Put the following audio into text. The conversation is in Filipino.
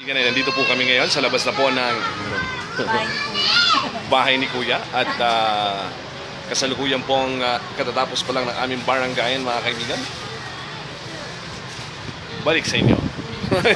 Nandito po kami ngayon sa labas na po ng bahay ni Kuya at kasalukuyan pong katatapos pa lang ng aming barangayan, mga kaibigan. Balik sa inyo.